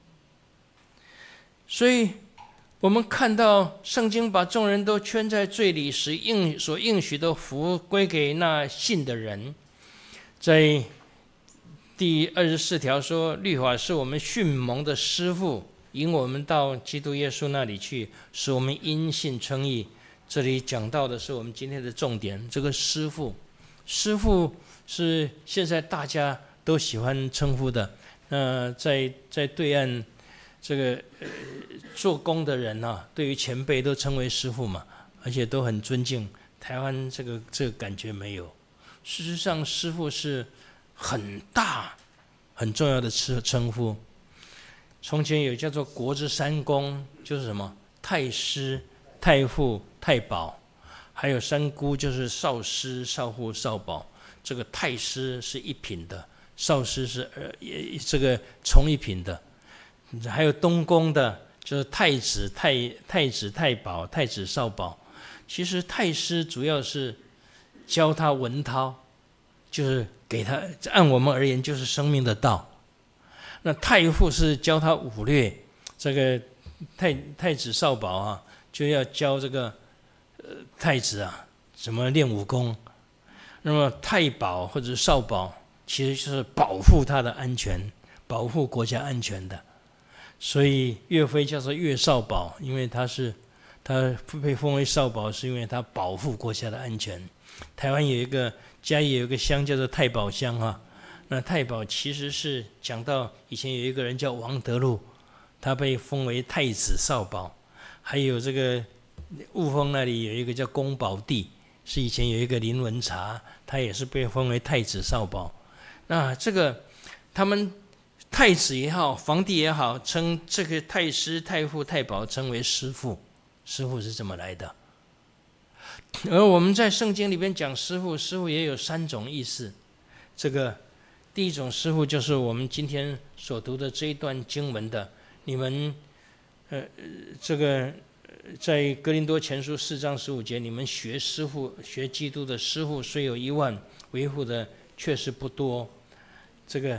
所以我们看到圣经把众人都圈在罪里，使所应许的福归给那信的人。在第24条说，律法是我们训蒙的师父，引我们到基督耶稣那里去，使我们因信称义。这里讲到的是我们今天的重点，这个师父是现在大家都喜欢称呼的。在对岸这个做工的人啊，对于前辈都称为师父嘛，而且都很尊敬。台湾这个感觉没有。事实上，师父是很大很重要的称呼。从前有叫做国之三公，就是什么太师、太傅、太保，还有三姑，就是少师、少傅、少保。这个太师是一品的，少师是这个从一品的，还有东宫的，就是太子、太保、太子、少保。其实太师主要是教他文韬，就是给他，按我们而言就是生命的道。那太傅是教他武略，这个太子少保啊，就要教这个太子啊怎么练武功。那么太保或者少保其实就是保护他的安全，保护国家安全的。所以岳飞叫做岳少保，因为他被封为少保，是因为他保护国家的安全。台湾嘉义有一个乡叫做太保乡啊，那太保其实是讲到以前有一个人叫王德禄，他被封为太子少保。还有这个雾峰那里有一个叫宫保第，是以前有一个林文茶，他也是被封为太子少保。那这个他们太子也好，皇帝也好，称这个太师、太傅、太保称为师父。师父是这么来的。而我们在圣经里边讲师父，师父也有3种意思。这个第一种师父就是我们今天所读的这一段经文的，你们这个在哥林多前书4章15节，你们学师父，学基督的师父虽有1万，维护的确实不多。这个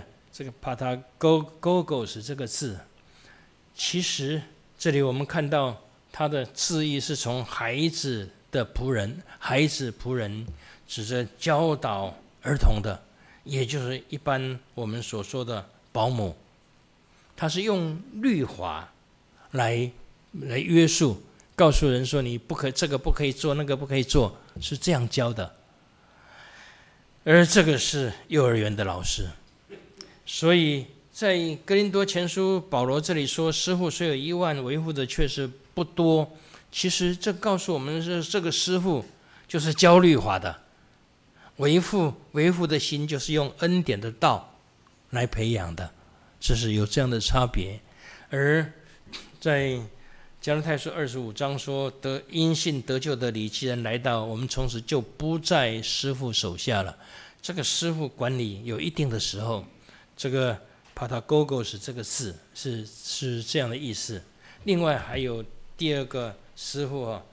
patagogos 这个字，其实这里我们看到它的字义是从孩子的仆人，孩子仆人指着教导儿童的，也就是一般我们所说的保姆。他是用律法来约束，告诉人说你不可，这个不可以做，那个不可以做，是这样教的。而这个是幼儿园的老师。所以在哥林多前书保罗这里说，师父虽有1万，维护的确实不多。其实这告诉我们是这个师父就是教律法的，维护的心就是用恩典的道来培养的，这是有这样的差别。而在加拉太书25章说，因信得救的理既然来到，我们从此就不在师父手下了。这个师父管理有一定的时候，这个 patagogos 这个字是这样的意思。另外还有第二个师父啊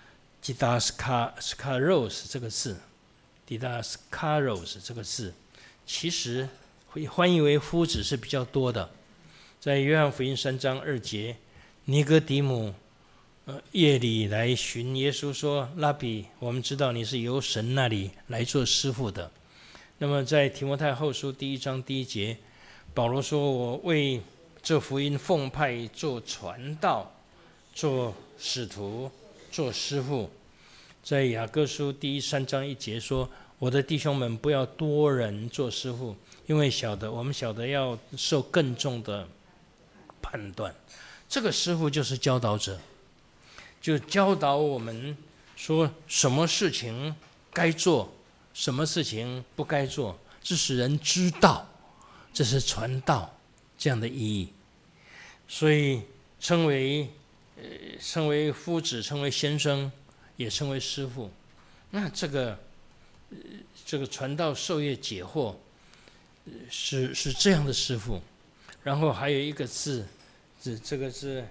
didaskaros 这个字 didaskaros 这个字其实会翻译为夫子是比较多的。在约翰福音3章2节，尼哥底母夜里来寻耶稣说：“拉比，我们知道你是由神那里来做师傅的。”那么在提摩太后书1章1节，保罗说：“我为这福音奉派做传道，做使徒，做师傅。”在雅各书3章1节说：“我的弟兄们，不要多人做师傅，因为我们晓得要受更重的判断。”这个师傅就是教导者，就教导我们说什么事情该做，什么事情不该做，这使人知道，这是传道这样的意义。所以称为夫子，称为先生，也称为师傅。那这个传道授业解惑是这样的师傅。然后还有一个字，这个是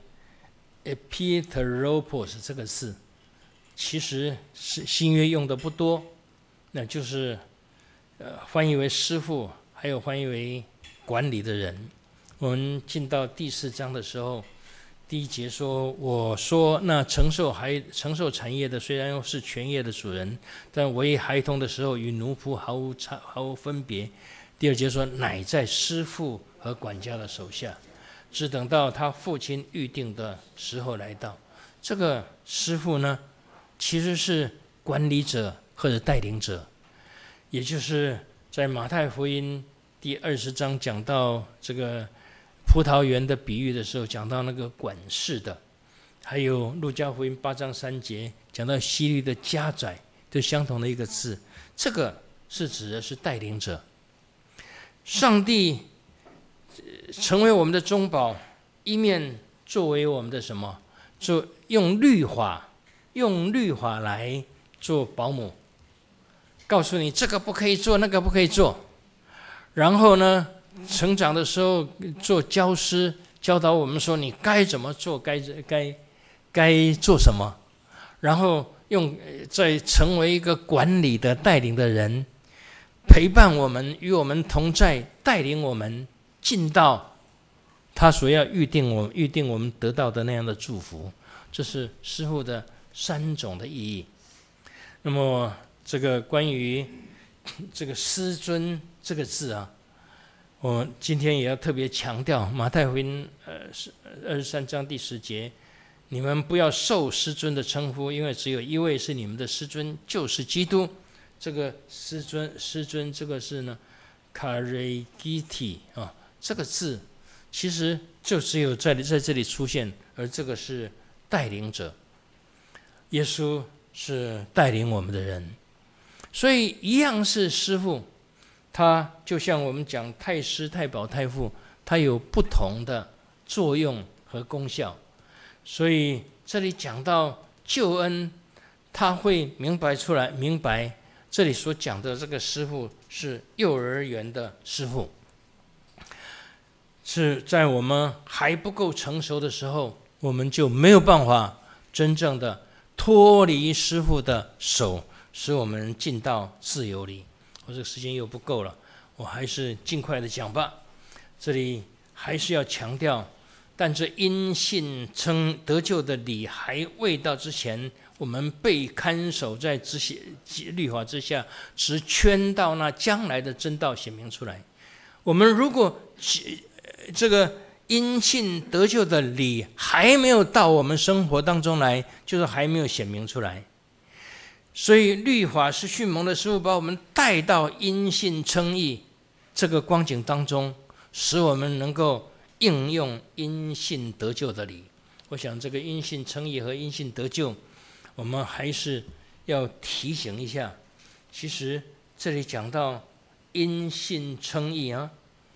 epiteropos 这个字，其实是新约用的不多，那就是翻译为师傅，还有翻译为管理的人。我们进到第4章的时候，第1节说：“我说那承受产业的，虽然是全业的主人，但为孩童的时候与奴仆毫无分别。”第2节说：“乃在师傅和管家的手下，只等到他父亲预定的时候来到。”这个师傅呢，其实是管理者或者带领者，也就是在马太福音第20章讲到这个葡萄园的比喻的时候，讲到那个管事的，还有路加福音8章3节讲到希律的家宰，都相同的一个字，这个是指的是带领者。上帝成为我们的中保，一面作为我们的什么？用律法来做保姆，告诉你这个不可以做，那个不可以做。然后呢，成长的时候做教师，教导我们说你该怎么做，该做什么。然后再成为一个管理的带领的人，陪伴我们，与我们同在，带领我们进到他所要预定我们得到的那样的祝福。这是师傅的3种的意义。那么这个关于这个师尊这个字啊，我今天也要特别强调，马太福音23章第10节，你们不要受师尊的称呼，因为只有一位是你们的师尊，就是基督。这个师尊这个是呢 ，karegiti 啊，这个字其实就只有在这里出现，而这个是带领者。耶稣是带领我们的人，所以一样是师父，他就像我们讲太师、太保、太傅，他有不同的作用和功效。所以这里讲到救恩，他会明白这里所讲的这个师父是幼儿园的师父，是在我们还不够成熟的时候，我们就没有办法真正的脱离师父的手，使我们进到自由里。我这个时间又不够了，我还是尽快的讲吧。这里还是要强调，但这因信称得救的理还未到之前，我们被看守在律法之下，直圈到那将来的真道显明出来。我们如果这个因信得救的理还没有到我们生活当中来，就是还没有显明出来。所以律法是训蒙的师傅，把我们带到因信称义这个光景当中，使我们能够应用因信得救的理。我想这个因信称义和因信得救，我们还是要提醒一下。其实这里讲到因信称义啊，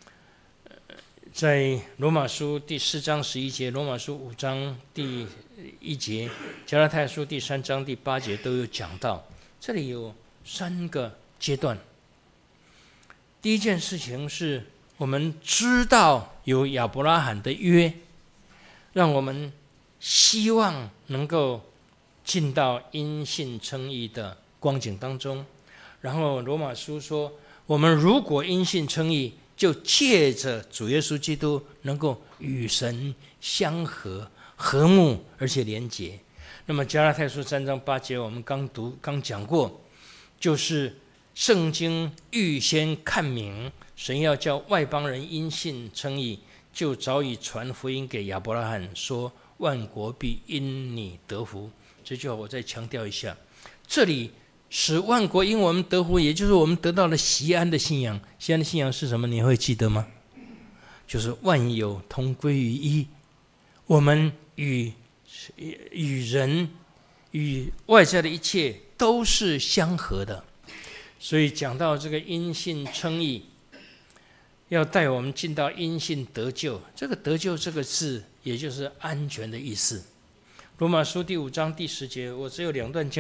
在罗马书第4章11节，罗马书5章第1节，加拉太书第3章第8节都有讲到。这里有3个阶段。第一件事情是我们知道有亚伯拉罕的约，让我们希望能够进到因信称义的光景当中。然后罗马书说，我们如果因信称义，就借着主耶稣基督能够与神相合、和睦，而且连结。 那么加拉太书3章8节我们刚讲过，就是圣经预先看明，神要叫外邦人因信称义，就早已传福音给亚伯拉罕，说万国必因你得福。这句话我再强调一下，这里使万国因我们得福，也就是我们得到了锡安的信仰。锡安的信仰是什么？你会记得吗？就是万有同归于一，我们与人与外在的一切都是相合的。所以讲到这个因信称义，要带我们进到因信得救。这个得救这个字，也就是安全的意思。罗马书第5章第10节，我只有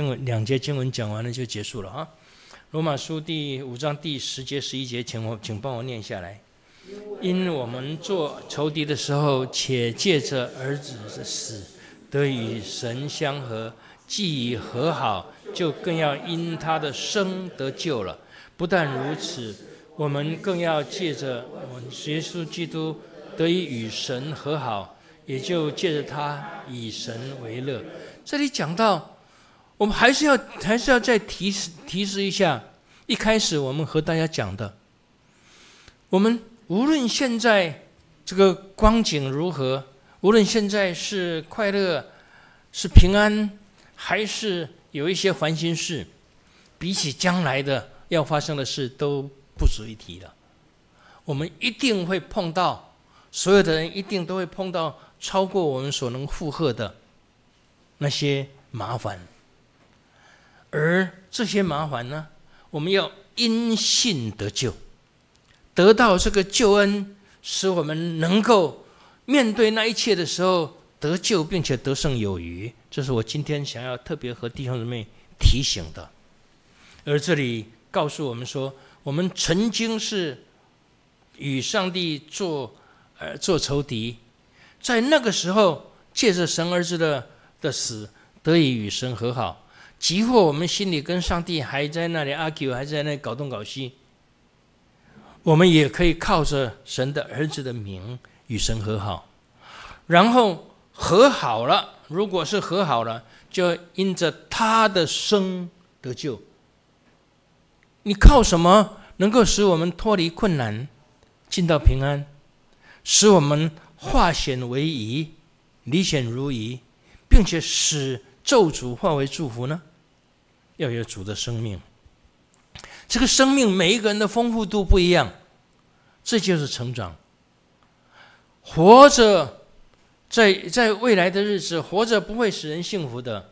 2节经文讲完了就结束了啊。罗马书第5章第10节11节，请帮我念下来。因我们做仇敌的时候，且借着儿子的死得与神相合，既已和好，就更要因他的生得救了。不但如此，我们更要借着我们耶稣基督得以与神和好，也就借着他以神为乐。这里讲到，我们还是要再提示一下，一开始我们和大家讲的，我们无论现在这个光景如何，无论现在是快乐、是平安，还是有一些烦心事，比起将来的要发生的事都不值一提了。我们一定会碰到，所有的人一定都会碰到超过我们所能负荷的那些麻烦。而这些麻烦呢，我们要因信得救，得到这个救恩，使我们能够面对那一切的时候得救，并且得胜有余。这是我今天想要特别和弟兄姊妹提醒的。而这里告诉我们说，我们曾经是与上帝做仇敌，在那个时候借着神儿子的死得以与神和好。即或我们心里跟上帝还在那里 argue， 还在那里搞东搞西，我们也可以靠着神的儿子的名与神和好。然后和好了，如果是和好了，就因着他的生得救。你靠什么能够使我们脱离困难，进到平安，使我们化险为夷，离险如夷，并且使咒诅化为祝福呢？要有主的生命。这个生命每一个人的丰富度不一样，这就是成长。活着在未来的日子，活着不会使人幸福的。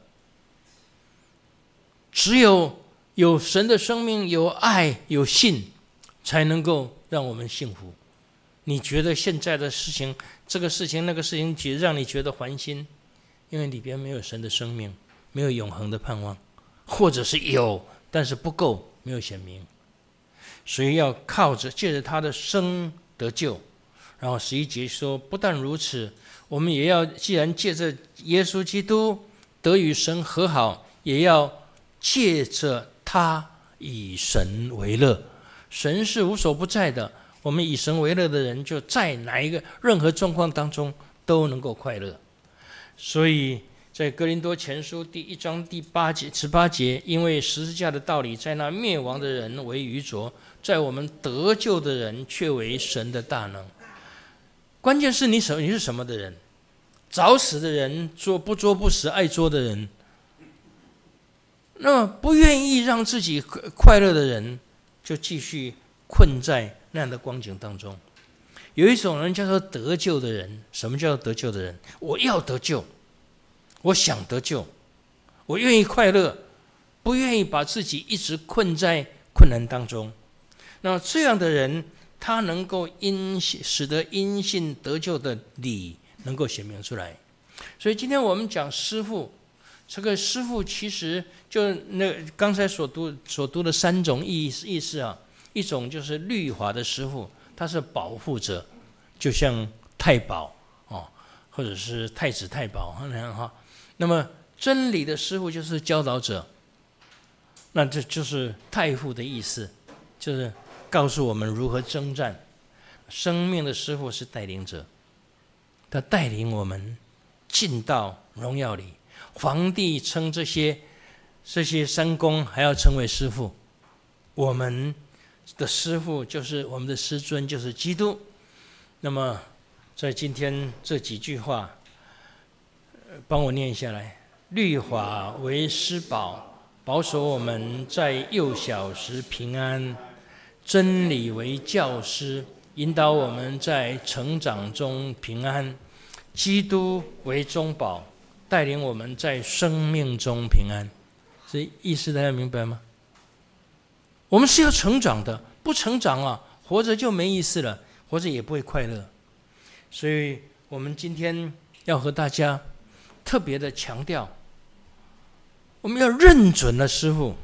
只有神的生命，有爱，有信，才能够让我们幸福。你觉得现在的事情，这个事情那个事情，让你觉得烦心，因为里边没有神的生命，没有永恒的盼望，或者是有，但是不够，没有显明。所以要靠着借着他的生得救。然后11节说，不但如此，我们也要既然借着耶稣基督得与神和好，也要借着他以神为乐。神是无所不在的，我们以神为乐的人，就在任何状况当中都能够快乐。所以在哥林多前书第1章第18节，因为十字架的道理在那灭亡的人为愚拙，在我们得救的人却为神的大能。关键是你是什么的人？早死的人，不作不死，爱作的人，那么不愿意让自己快乐的人，就继续困在那样的光景当中。有一种人叫做得救的人。什么叫做得救的人？我要得救，我想得救，我愿意快乐，不愿意把自己一直困在困难当中。那这样的人，他能够使得因信得救的理能够显明出来。所以今天我们讲师父，这个师父其实就刚才所读的3种意思啊。一种就是律法的师父，他是保护者，就像太保或者是太子太保那样哈。那么真理的师父就是教导者，那这就是太傅的意思，就是告诉我们如何征战。生命的师父是带领者，他带领我们进到荣耀里。 皇帝称这些三公还要称为师父，我们的师父就是我们的师尊，就是基督。那么在今天这几句话，帮我念下来：律法为师宝，保守我们在幼小时平安；真理为教师，引导我们在成长中平安；基督为中保，带领我们在生命中平安。这意思大家明白吗？我们是要成长的，不成长啊，活着就没意思了，活着也不会快乐。所以我们今天要和大家特别的强调，我们要认准了师父，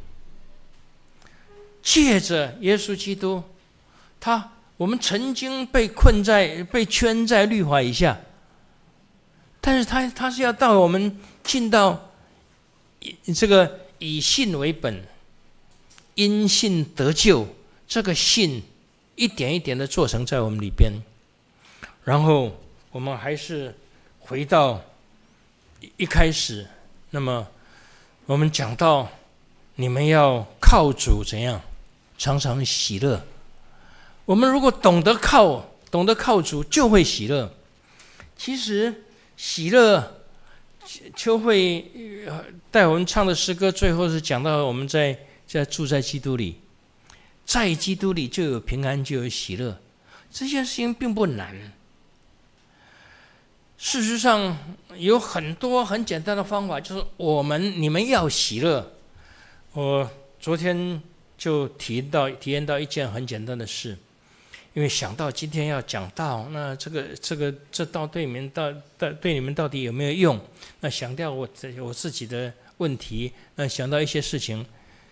借着耶稣基督，我们曾经被圈在律法以下，但是他是要到我们进到这个以信为本，因信得救，这个信一点一点的做成在我们里边。然后我们还是回到一开始，那么我们讲到你们要靠主怎样，常常喜乐。我们如果懂得靠主，就会喜乐。其实喜乐，秋慧带我们唱的诗歌最后是讲到我们在住在基督里，在基督里就有平安，就有喜乐。这件事情并不难。事实上有很多很简单的方法，就是你们要喜乐。我昨天就体验到一件很简单的事，因为想到今天要讲道，那这道对你们到底有没有用？那想到我自己的问题，那想到一些事情，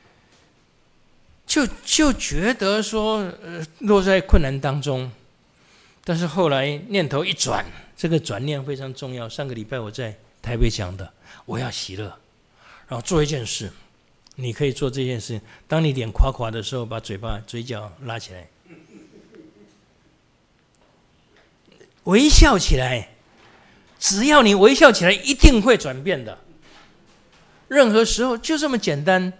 就觉得说落在困难当中。但是后来念头一转，这个转念非常重要。上个礼拜我在台北讲的，我要喜乐，然后做一件事，你可以做这件事。当你脸垮垮的时候，把嘴角拉起来，微笑起来。只要你微笑起来，一定会转变的。任何时候就这么简单，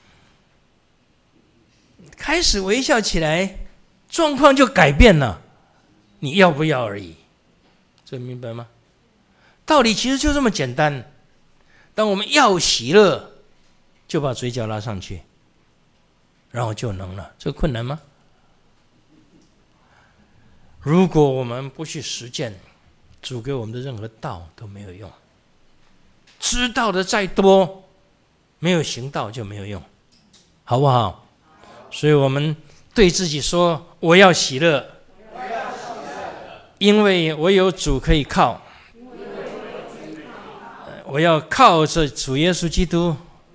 开始微笑起来，状况就改变了。你要不要而已，这明白吗？道理其实就这么简单。当我们要喜乐，就把嘴角拉上去，然后就能了。这困难吗？如果我们不去实践，主给我们的任何道都没有用。知道的再多，没有行道就没有用，好不好？所以我们对自己说：我要喜乐，因为我有主可以靠。我要靠着主耶稣基督，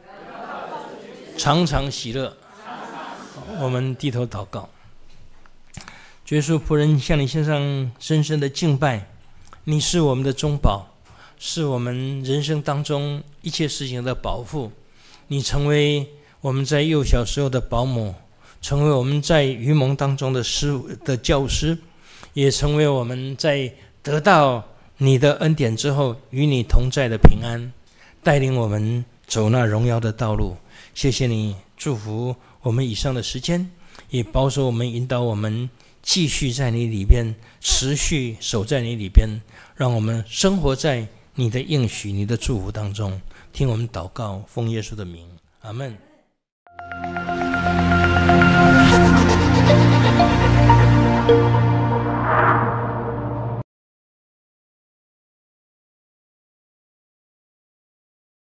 常常喜乐。我们低头祷告。主耶稣，仆人向你献上深深的敬拜。你是我们的中保，是我们人生当中一切事情的保护。你成为我们在幼小时候的保姆，成为我们在愚蒙当中的教师，也成为我们在得到你的恩典之后与你同在的平安，带领我们走那荣耀的道路。谢谢你祝福我们以上的时间，也保守我们，引导我们继续在你里边，持续守在你里边，让我们生活在你的应许、你的祝福当中。听我们祷告，奉耶稣的名，阿们。